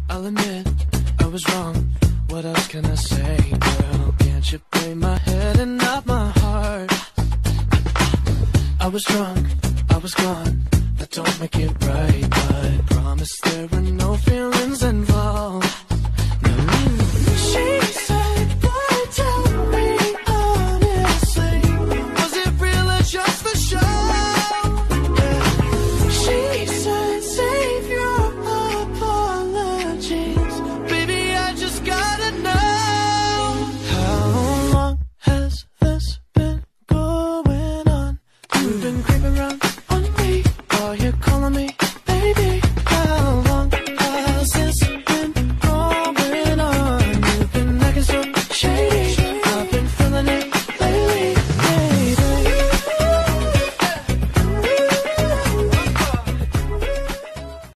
I'll admit I was wrong. What else can I say, girl? Can't you play my head and not my heart? I was drunk, I was gone. That don't make it right, but promise there were